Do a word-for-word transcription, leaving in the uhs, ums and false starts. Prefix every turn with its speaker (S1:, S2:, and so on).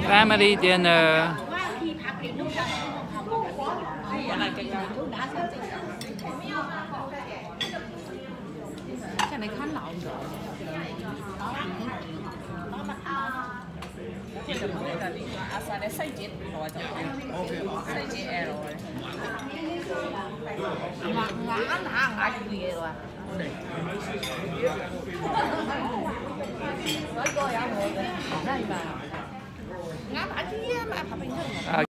S1: Family dinner.
S2: Cái này khá lộn rồi. Cái này là đi à sao để xây chết rồi rồi. Xây chết rồi. Ngã ngã ngã ngã gì rồi. Nói coi à ngồi đây mà. Ngã bả chứ mà phải bình thường.